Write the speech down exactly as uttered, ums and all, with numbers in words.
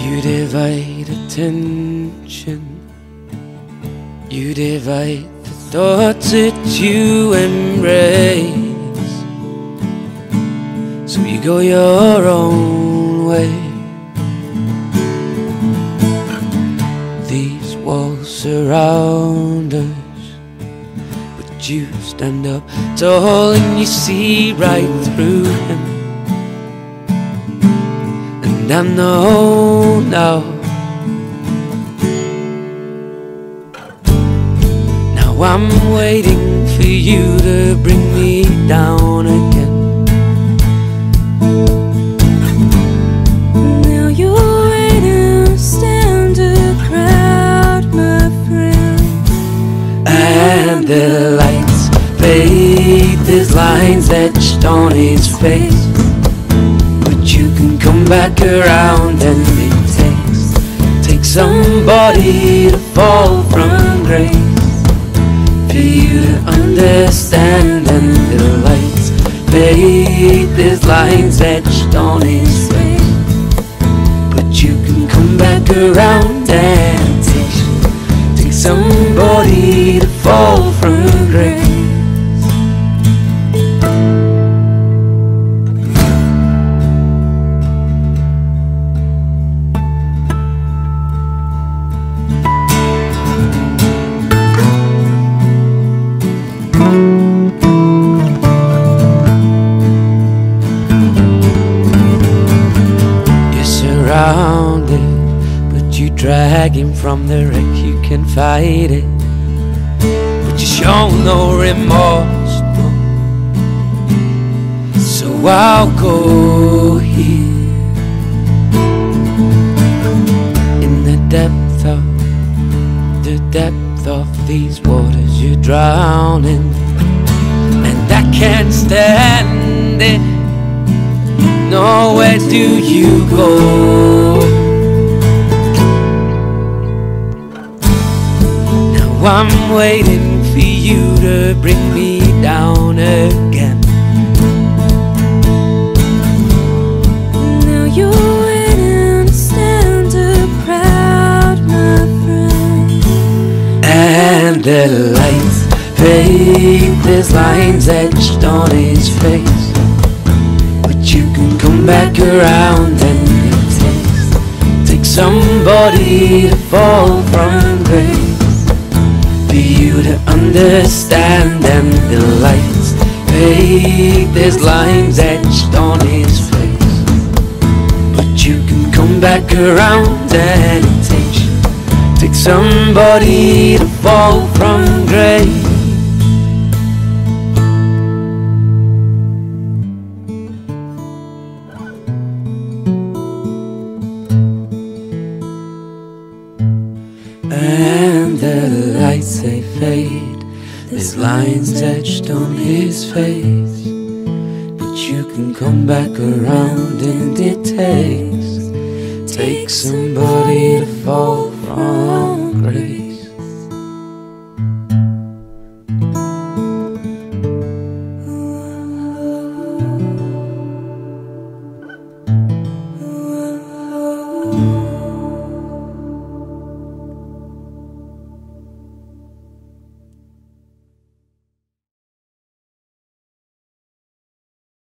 You divide attention, you divide the thoughts that you embrace, so you go your own way. These walls surround us, but you stand up tall and you see right through him. And I know now, now I'm waiting for you to bring me down again. Now you're waiting to stand a crowd, my friend. And the lights fade, there's lines etched on his face. You can come back around, and it takes takes somebody to fall from grace for you to understand. And the lights fade, there's lines etched on his face, but you can come back around, and it takes, takes somebody to fall from grace. But you drag him from the wreck, you can fight it, but you show no remorse, no. So I'll go here in the depth of, the depth of these waters you're drowning, and I can't stand it. No, where do you go? Now I'm waiting for you to bring me down again. Now you're waiting to stand a crowd, my friend. And the lights fade, there's lines etched on his face, you can come back around, and it takes, takes somebody to fall from grace for you to understand. And the lights fade, there's lines etched on his face, but you can come back around, and it takes, takes somebody to fall from grace. And the lights they fade, there's lines etched on his face, but you can come back around, and it takes, takes somebody to fall from grace.